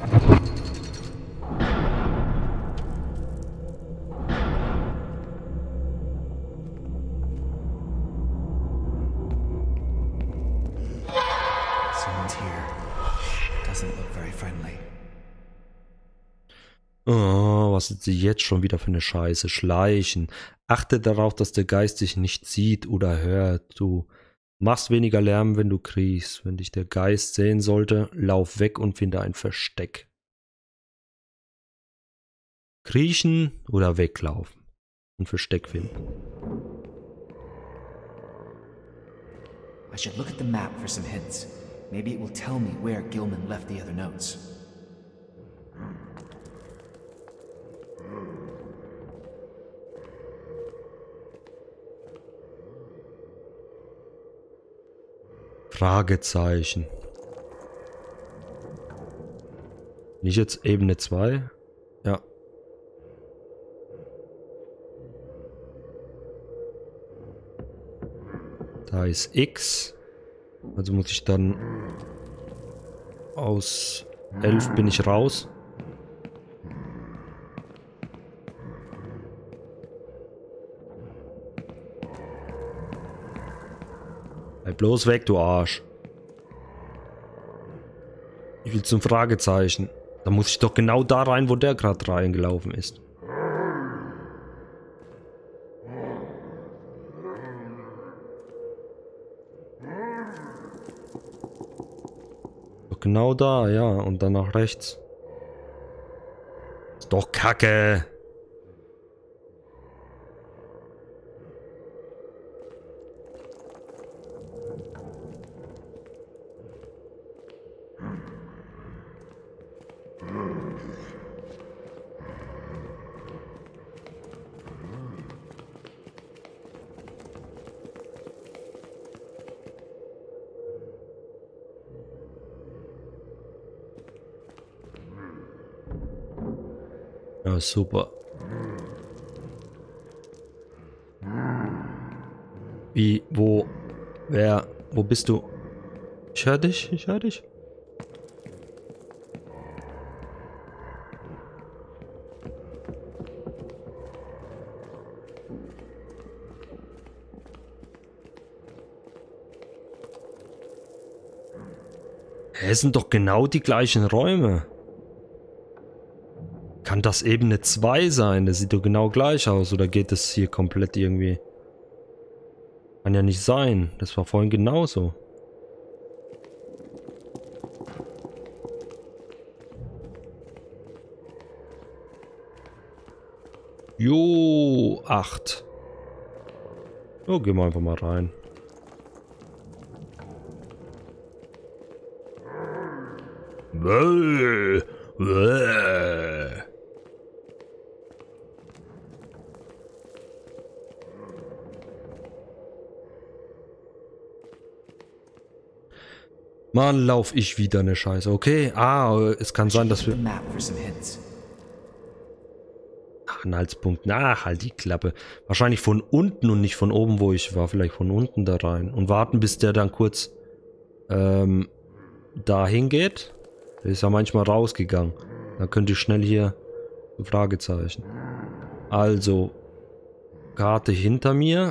Someone's here. Doesn't look very friendly. Oh, was ist jetzt schon wieder für eine Scheiße? Schleichen. Achte darauf, dass der Geist dich nicht sieht oder hört. Du machst weniger Lärm, wenn du kriechst. Wenn dich der Geist sehen sollte, lauf weg und finde ein Versteck. Kriechen oder weglaufen. Ein Versteck finden. I should look at the map for some hints. Maybe it will tell me where Gilman left the other notes. Fragezeichen. Nicht jetzt Ebene 2? Ja. Da ist X. Also muss ich dann aus 11 bin ich raus. Bleib bloß weg, du Arsch. Ich will zum Fragezeichen. Da muss ich doch genau da rein, wo der gerade reingelaufen ist. Doch genau da, ja. Und dann nach rechts. Ist doch Kacke. Ja, super. Wie, wo, wer, wo bist du? Ich höre dich, ich höre dich. Es sind doch genau die gleichen Räume. Kann das Ebene 2 sein? Das sieht doch genau gleich aus. Oder geht das hier komplett irgendwie? Kann ja nicht sein. Das war vorhin genauso. Jo, 8. Oh, gehen wir einfach mal rein. Bäh, bäh. Mann, lauf ich wieder eine Scheiße. Okay, es kann sein, dass wir... Anhaltspunkt. Halt die Klappe. Wahrscheinlich von unten und nicht von oben, wo ich war. Vielleicht von unten da rein. Und warten, bis der dann kurz dahin geht. Der ist ja manchmal rausgegangen. Dann könnte ich schnell hier... Fragezeichen. Also, Karte hinter mir.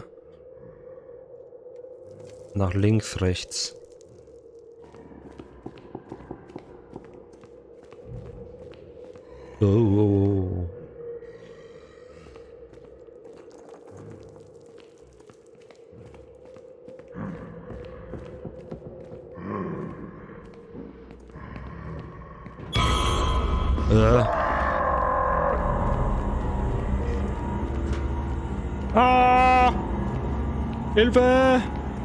Nach links, rechts. Oh. Hilfe!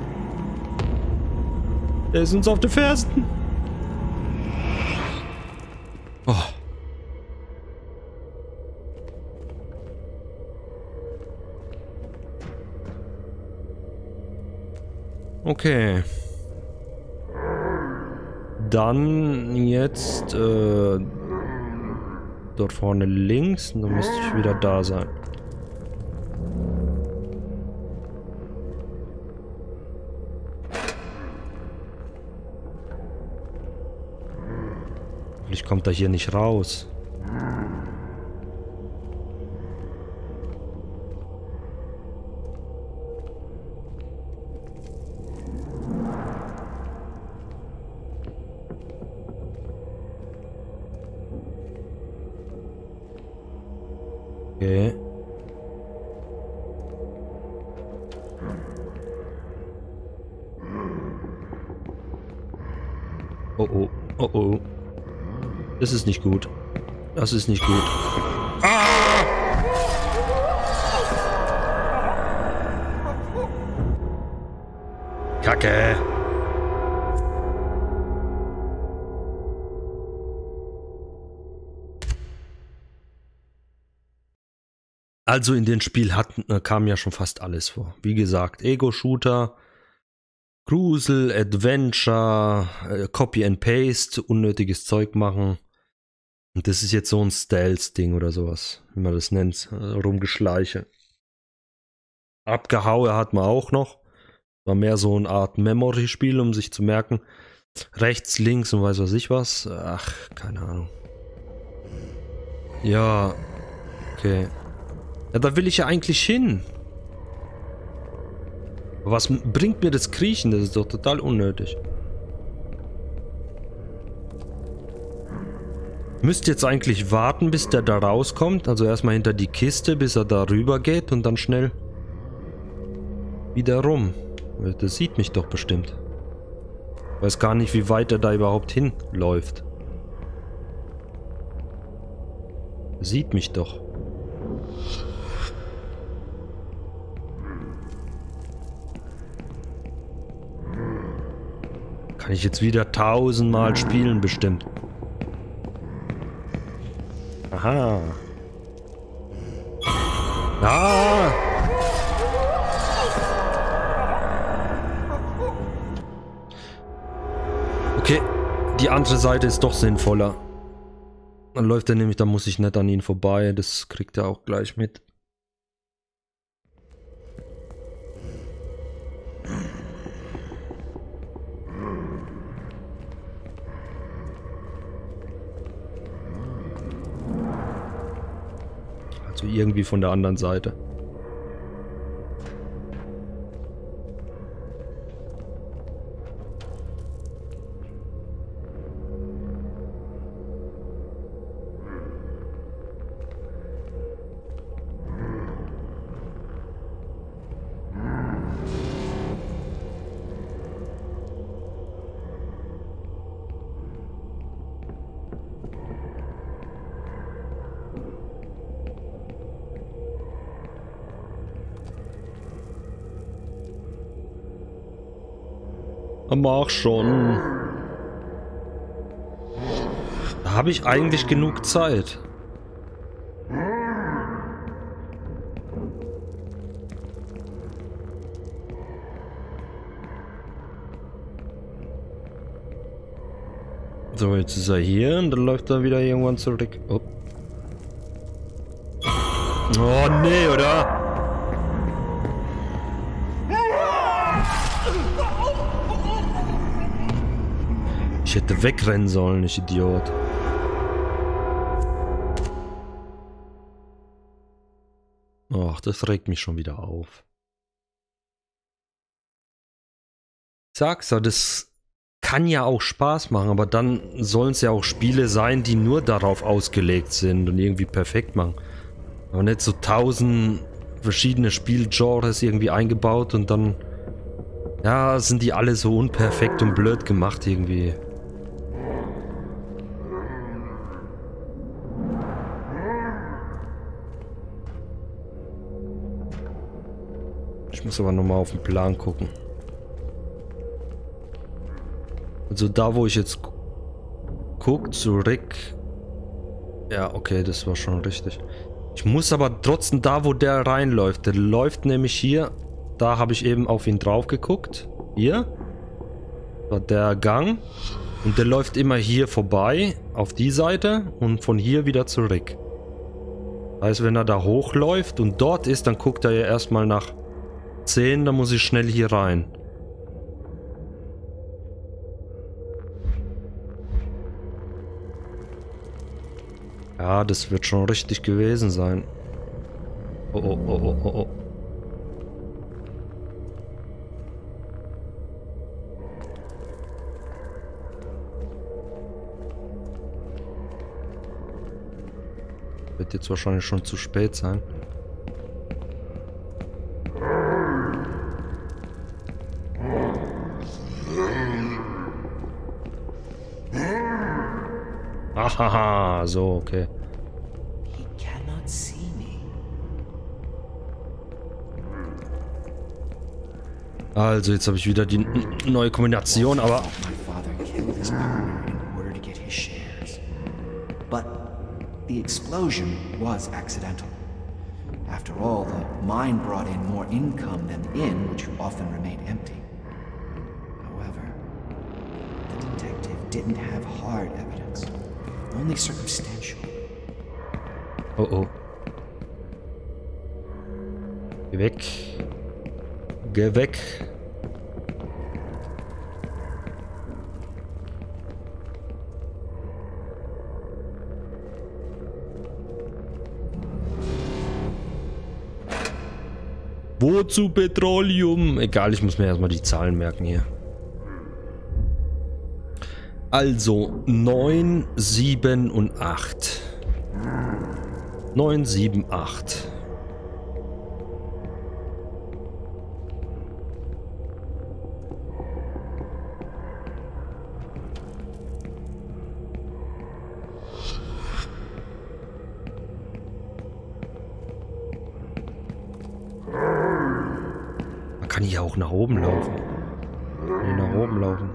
Der ist uns auf den Fersen. Oh. Okay. Dann jetzt dort vorne links und dann müsste ich wieder da sein. Ich komme da hier nicht raus. Okay. Oh oh, oh oh. Das ist nicht gut. Das ist nicht gut. Ah! Kacke. Also in dem Spiel kam ja schon fast alles vor. Wie gesagt, Ego-Shooter, Grusel, Adventure, Copy and Paste, unnötiges Zeug machen. Und das ist jetzt so ein Stealth-Ding oder sowas, wie man das nennt, Rumgeschleiche. Abgehaue hat man auch noch. War mehr so eine Art Memory-Spiel, um sich zu merken. Rechts, links und weiß was ich was. Ach, keine Ahnung. Ja, okay. Ja, da will ich ja eigentlich hin. Aber was bringt mir das Kriechen? Das ist doch total unnötig. Müsst jetzt eigentlich warten, bis der da rauskommt. Also erstmal hinter die Kiste, bis er da rüber geht und dann schnell wieder rum. Das sieht mich doch bestimmt. Ich weiß gar nicht, wie weit er da überhaupt hinläuft. Sieht mich doch. Kann ich jetzt wieder 1000-mal spielen, bestimmt. Aha. Ah! Okay, die andere Seite ist doch sinnvoller. Dann läuft er nämlich, da muss ich nicht an ihn vorbei. Das kriegt er auch gleich mit. Also irgendwie von der anderen Seite. Mach schon. Da habe ich eigentlich genug Zeit. So, jetzt ist er hier und dann läuft er wieder irgendwann zurück. Oh, oh nee, oder? Ich hätte wegrennen sollen, ich Idiot. Ach, das regt mich schon wieder auf. Sag's ja, das kann ja auch Spaß machen, aber dann sollen es ja auch Spiele sein, die nur darauf ausgelegt sind und irgendwie perfekt machen. Aber nicht so 1000 verschiedene Spielgenres irgendwie eingebaut und dann, ja, sind die alle so unperfekt und blöd gemacht irgendwie. Ich muss aber nochmal auf den Plan gucken. Also da, wo ich jetzt gucke, zurück. Ja, okay, das war schon richtig. Ich muss aber trotzdem da, wo der reinläuft. Der läuft nämlich hier. Da habe ich eben auf ihn drauf geguckt. Hier. War der Gang. Und der läuft immer hier vorbei. Auf die Seite. Und von hier wieder zurück. Das heißt, wenn er da hochläuft und dort ist, dann guckt er ja erstmal nach 10. Dann muss ich schnell hier rein. Ja, das wird schon richtig gewesen sein. Oh, oh, oh, oh, oh, oh. Wird jetzt wahrscheinlich schon zu spät sein. Ahaha, so, okay. He cannot see me. Also, jetzt habe ich wieder die neue Kombination, aber... My father killed his partner in order to get his shares. But the explosion was accidental. After all, the mine brought in more income than the inn, which often remained empty. However, the detective didn't have hard evidence, only circumstantial. Oh oh. Geh weg. Geh weg. Wozu Petroleum? Egal, ich muss mir erstmal die Zahlen merken hier. Also 9, 7 und 8. 9, 7, 8. Man kann hier auch nach oben laufen. Hier nach oben laufen.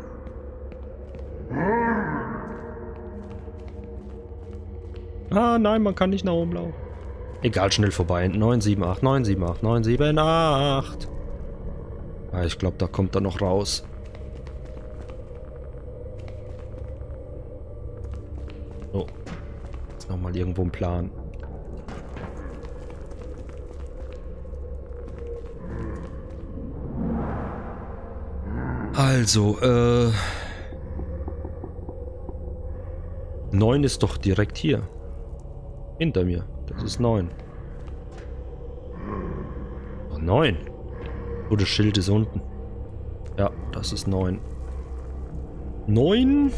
Ah, nein, man kann nicht nach oben laufen. Egal, schnell vorbei. 9, 7, 8, 9, 7, 8, 9, 7, 8. Ah, ich glaube, da kommt er noch raus. So. Jetzt nochmal irgendwo ein Plan. Also, 9 ist doch direkt hier. Hinter mir. Das ist 9. Oh, 9. Oh, das Schild ist unten. Ja, das ist 9. 9.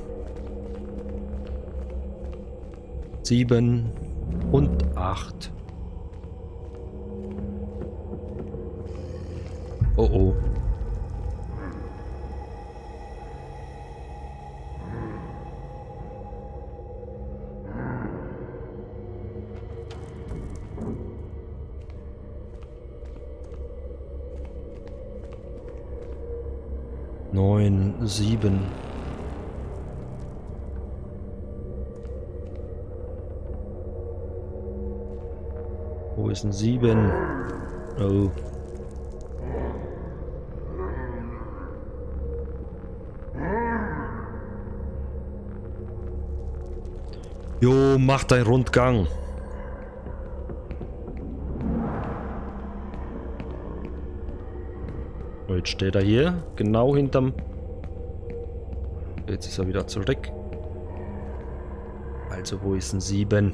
7 und 8. Oh oh. Neun, 7. Wo ist ein 7? Oh. Jo, mach deinen Rundgang. Jetzt steht er hier, genau hinterm... Jetzt ist er wieder zurück. Also, wo ist ein 7?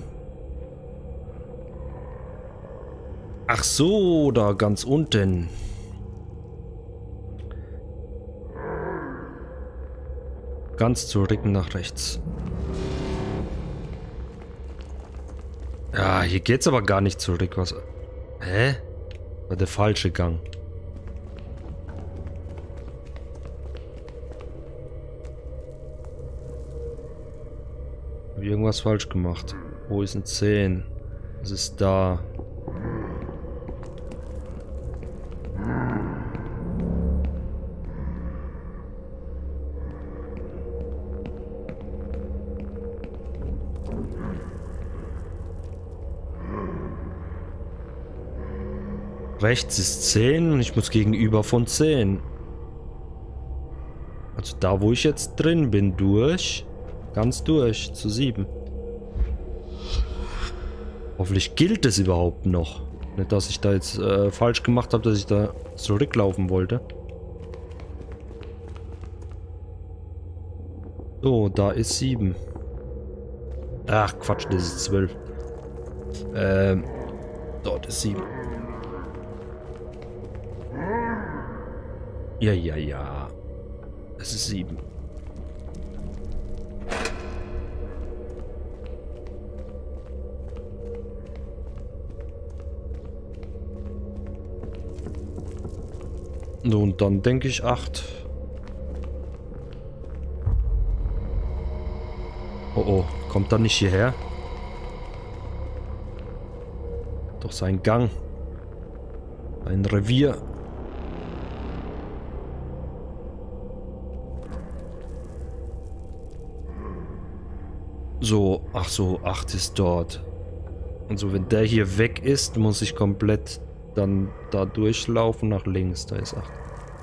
Ach so, da ganz unten. Ganz zurück nach rechts. Ja, hier geht's aber gar nicht zurück. Was? Hä? War der falsche Gang. Hab ich irgendwas falsch gemacht? Wo ist ein 10? Es ist da. Rechts ist 10 und ich muss gegenüber von 10. Also da, wo ich jetzt drin bin, durch. Ganz durch, zu 7. Hoffentlich gilt es überhaupt noch. Nicht, dass ich da jetzt falsch gemacht habe, dass ich da zurücklaufen wollte. So, da ist 7. Ach, Quatsch, das ist 12. Dort ist 7. Ja, ja, ja. Es ist 7. Und dann denke ich 8. Oh oh, kommt er nicht hierher? Doch sein Gang. Ein Revier. So, ach so, 8 ist dort. Und so, wenn der hier weg ist, muss ich komplett dann da durchlaufen nach links. Da ist 8.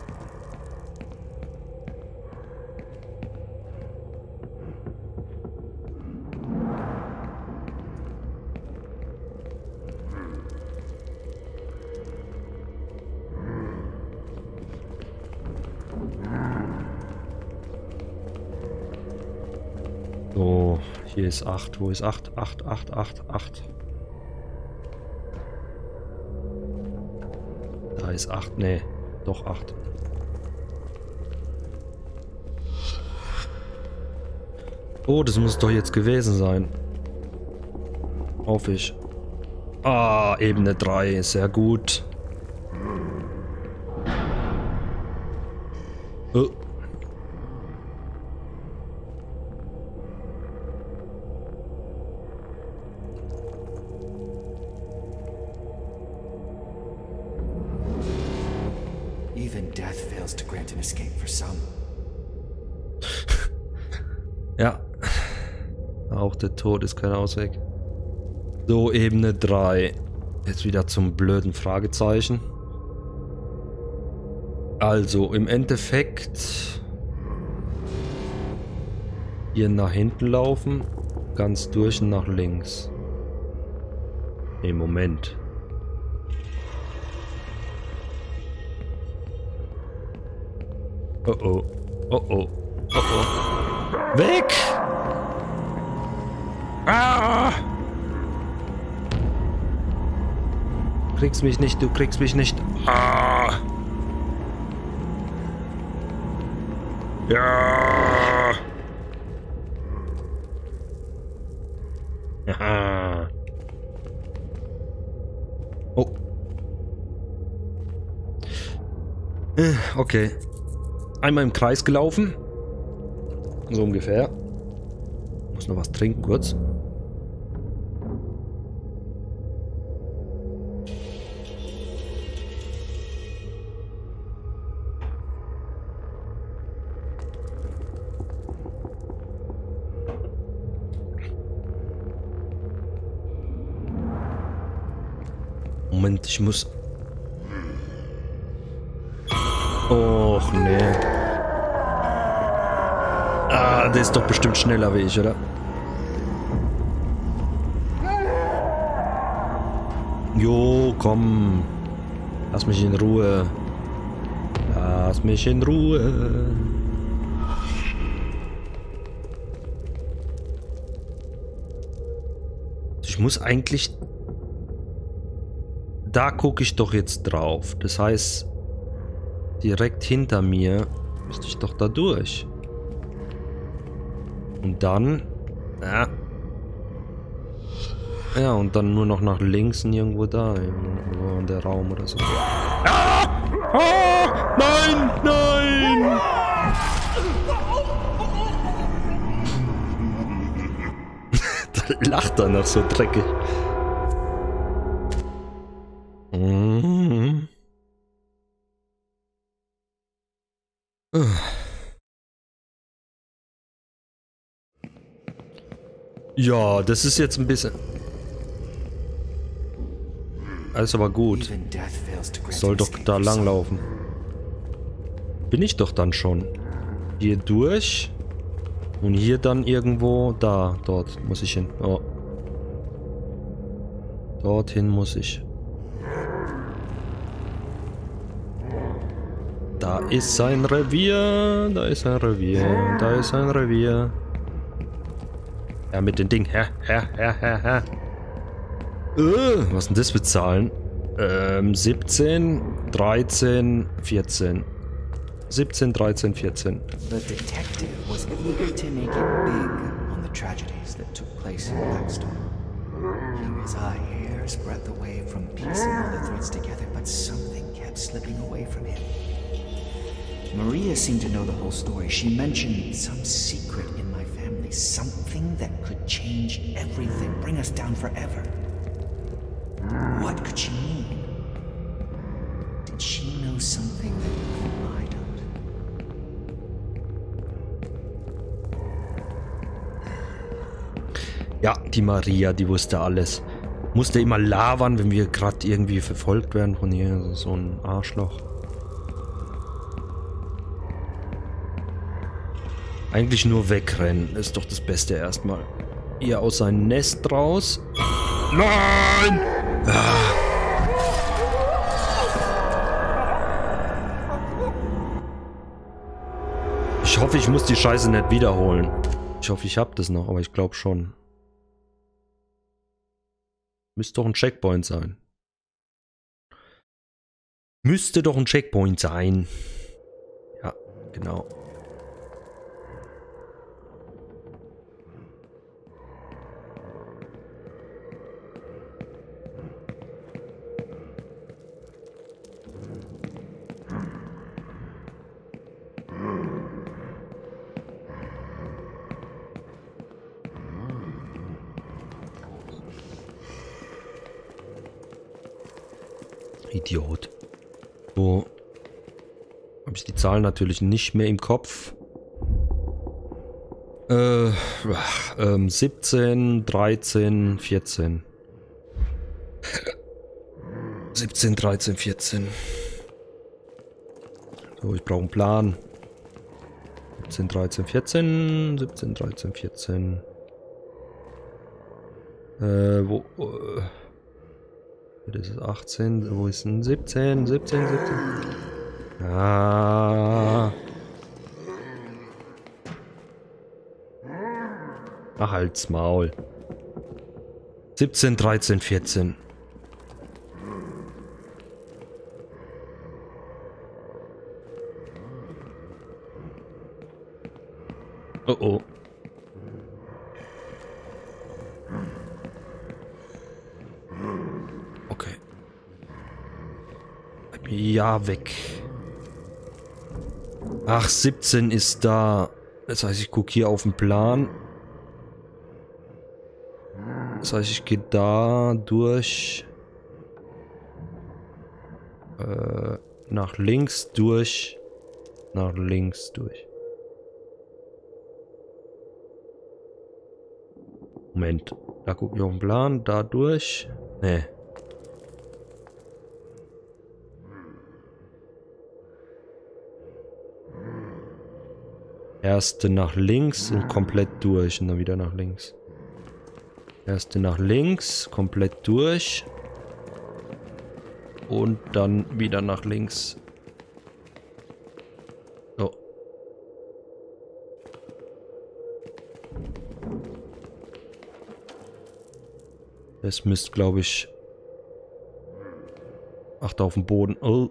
So, hier ist 8. Wo ist 8? 8, 8, 8, 8. Da ist 8. Nee, doch 8. Oh, das muss doch jetzt gewesen sein. Hoffe ich. Ah, Ebene 3. Sehr gut. Oh. Even death fails to grant an escape for some. Ja. Auch der Tod ist kein Ausweg. So, Ebene 3. Jetzt wieder zum blöden Fragezeichen. Also, im Endeffekt hier nach hinten laufen, ganz durch und nach links. Nee, Moment. Oh oh. Oh oh. Oh oh. Weg! Ah! Du kriegst mich nicht, du kriegst mich nicht. Ah! Ja! Aha. Oh. Okay. Einmal im Kreis gelaufen. So ungefähr. Muss noch was trinken kurz. Moment, ich muss... Och, nee. Ah, der ist doch bestimmt schneller wie ich, oder? Jo, komm. Lass mich in Ruhe. Lass mich in Ruhe. Ich muss eigentlich... Da gucke ich doch jetzt drauf. Das heißt, direkt hinter mir müsste ich doch da durch. Und dann... Ja. Ja, und dann nur noch nach links und irgendwo da. Irgendwo in der Raum oder so. Ah! Ah! Nein! Nein! Da lacht er noch so dreckig. Mhm. Ja, das ist jetzt ein bisschen... Alles aber gut. Soll doch da langlaufen. Bin ich doch dann schon. Hier durch. Und hier dann irgendwo da. Dort muss ich hin. Oh. Dorthin muss ich. Da ist ein Revier. Da ist ein Revier. Da ist ein Revier. Ja, mit den Ding. Was denn das für Zahlen? 17, 13, 14. 17, 13, 14. The detective was eager to make it big on the tragedies that took place in Blackstone. He was a hair's breadth away from piecing all the threads together, but something kept slipping away from him. Maria seemed to know the whole story. She mentioned some secret in my family, something that could change everything, bring us down forever. What could she mean? Did she know something that I don't? Ja, die Maria, die wusste alles. Musste immer labern, wenn wir gerade irgendwie verfolgt werden von ihr. So ein Arschloch. Eigentlich nur wegrennen, ist doch das Beste erstmal. Ihr aus seinem Nest raus. Nein! Ah. Ich hoffe, ich muss die Scheiße nicht wiederholen. Ich hoffe, ich habe das noch, aber ich glaube schon. Müsste doch ein Checkpoint sein. Müsste doch ein Checkpoint sein. Ja, genau. Idiot. So. Habe ich die Zahlen natürlich nicht mehr im Kopf. 17, 13, 14. 17, 13, 14. So, ich brauche einen Plan. 17, 13, 14. 17, 13, 14. Wo... Das ist 18, wo ist denn 17, 17, 17? Ah. Ach, halt's Maul. 17, 13, 14. Oh oh. Okay. Ja, weg. Ach, 17 ist da. Das heißt, ich gucke hier auf den Plan. Das heißt, ich gehe da durch. Nach links durch. Nach links durch. Moment. Da gucke ich auf den Plan. Da durch. Nee. Erste nach links und komplett durch und dann wieder nach links. Erste nach links, komplett durch. Und dann wieder nach links. So. Das müsste, glaube ich... Ach, da auf dem Boden. Oh.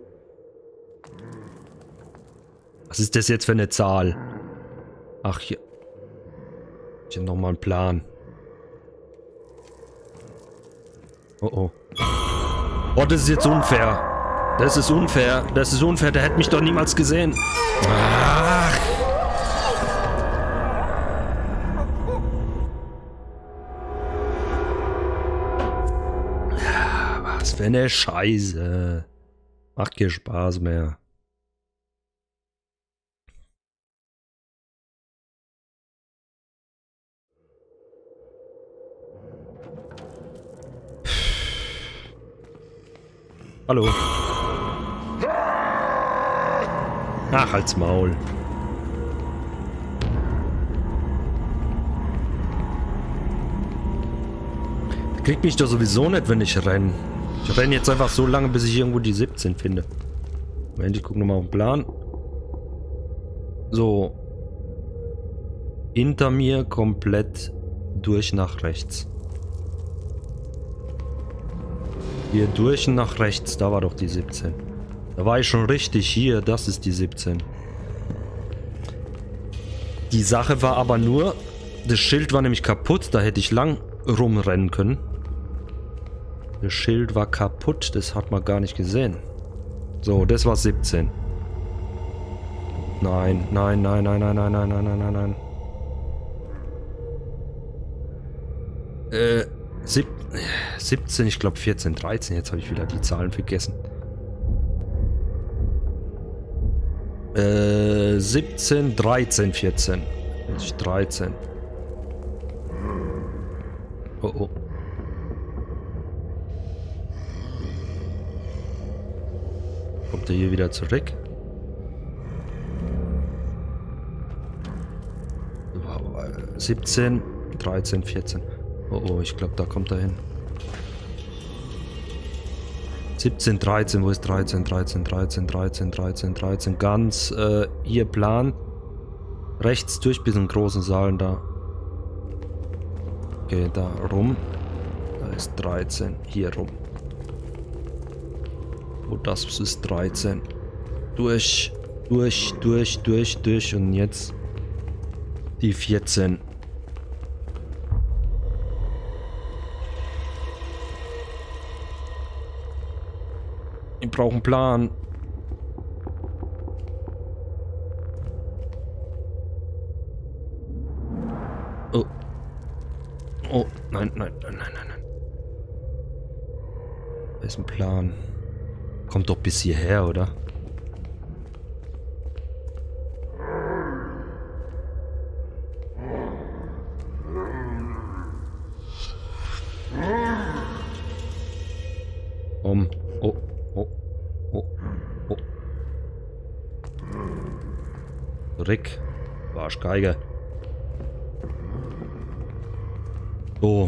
Was ist das jetzt für eine Zahl? Ach, hier. Ich habe nochmal einen Plan. Oh oh. Oh, das ist jetzt unfair. Das ist unfair. Das ist unfair. Der hätte mich doch niemals gesehen. Ach. Was für eine Scheiße. Macht keinen Spaß mehr. Hallo. Ach, halt's Maul. Kriegt mich doch sowieso nicht, wenn ich renne. Ich renne jetzt einfach so lange, bis ich irgendwo die 17 finde. Moment, ich gucke nochmal auf den Plan. So. Hinter mir komplett durch nach rechts. Hier durch und nach rechts, da war doch die 17. Da war ich schon richtig. Hier, das ist die 17. Die Sache war aber nur, das Schild war nämlich kaputt, da hätte ich lang rumrennen können. Das Schild war kaputt, das hat man gar nicht gesehen. So, das war 17. Nein, nein, nein, nein, nein, nein, nein, nein, nein, nein, nein. 17, ich glaube 14, 13, jetzt habe ich wieder die Zahlen vergessen. 17, 13, 14. 13. Oh, oh. Kommt er hier wieder zurück? 17, 13, 14. Oh, oh, ich glaube, da kommt er hin. 17, 13, wo ist 13, 13, 13, 13, 13, 13, ganz, hier Plan. Rechts durch bis in den großen Saal da. Okay, da rum. Da ist 13, hier rum. Oh, das ist 13. Durch, durch, durch, durch, durch und jetzt die 14. Ich brauche einen Plan. Oh. Oh, nein, nein, nein, nein, nein, nein. Da ist ein Plan. Kommt doch bis hierher, oder? Oh, oh, oh, oh. Rick, Arschgeige. So.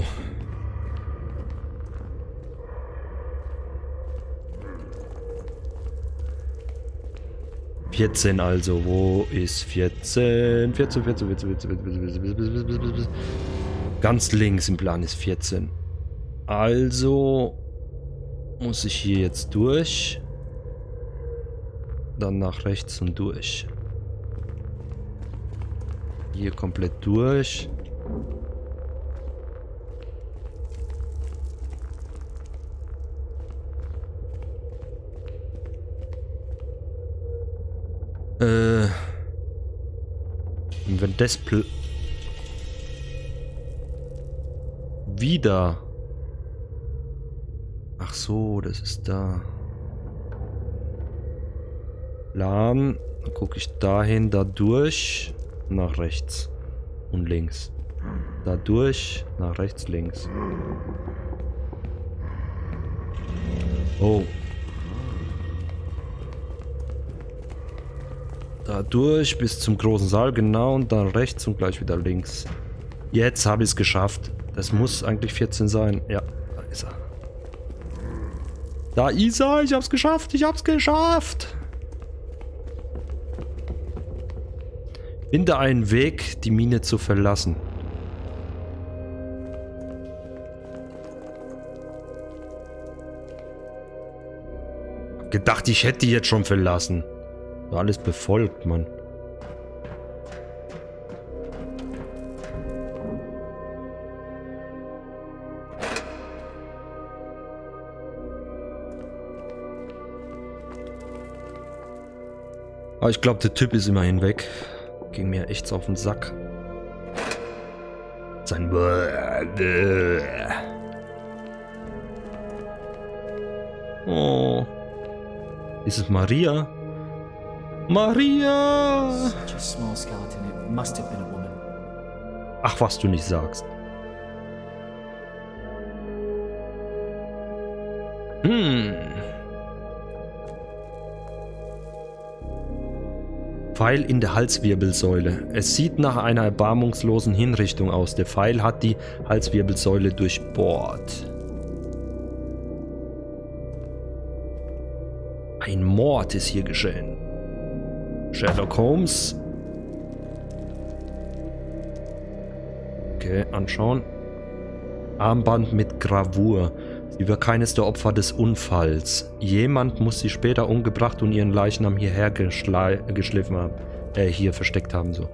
(14) also, wo ist 14? 14, 14, 14, 14, 14. Ganz links im Plan ist 14. Also muss ich hier jetzt durch. Dann nach rechts und durch. Hier komplett durch. Und wenn das wieder. Ach so, das ist da. Plan. Dann gucke ich dahin, da durch, nach rechts und links. Da durch, nach rechts, links. Oh. Da durch bis zum großen Saal, genau, und dann rechts und gleich wieder links. Jetzt habe ich es geschafft. Das muss eigentlich 14 sein. Ja, da ist er. Da ist er, ich hab's geschafft, ich hab's geschafft. Finde einen Weg, die Mine zu verlassen. Hab gedacht, ich hätte die jetzt schon verlassen. Alles befolgt, Mann. Aber ich glaube, der Typ ist immerhin weg. Ging mir echt auf den Sack. Sein... Oh. Ist es Maria? Maria! Such a small skeleton. It must have been a woman. Ach, was du nicht sagst. Pfeil in der Halswirbelsäule. Es sieht nach einer erbarmungslosen Hinrichtung aus. Der Pfeil hat die Halswirbelsäule durchbohrt. Ein Mord ist hier geschehen. Sherlock Holmes. Okay, anschauen. Armband mit Gravur. Sie war keines der Opfer des Unfalls. Jemand muss sie später umgebracht und ihren Leichnam hierher geschliffen haben. Hier versteckt haben, so.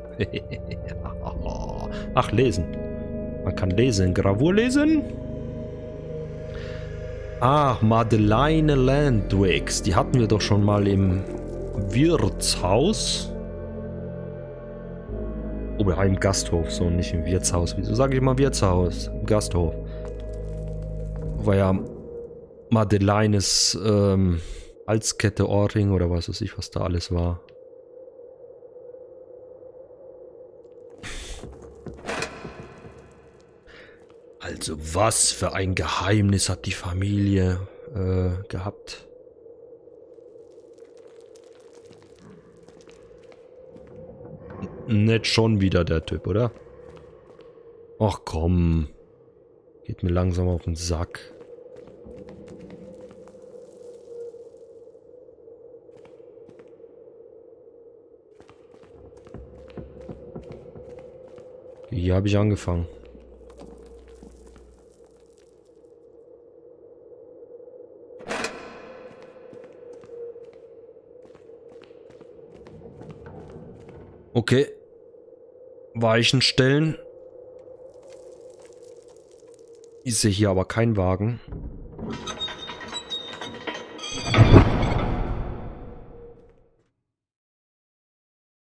Ach, lesen. Man kann lesen. Gravur lesen? Ah, Madeleine Landwicks. Die hatten wir doch schon mal im Wirtshaus. Oder im Gasthof, so nicht im Wirtshaus. Wieso sage ich mal Wirtshaus? Im Gasthof. War ja Madeleines Halskette, Ohrring oder was weiß ich, was da alles war. Also was für ein Geheimnis hat die Familie gehabt? Nicht schon wieder der Typ, oder? Ach komm. Geht mir langsam auf den Sack. Hier habe ich angefangen. Okay. Weichen stellen. Ich sehe hier aber keinen Wagen.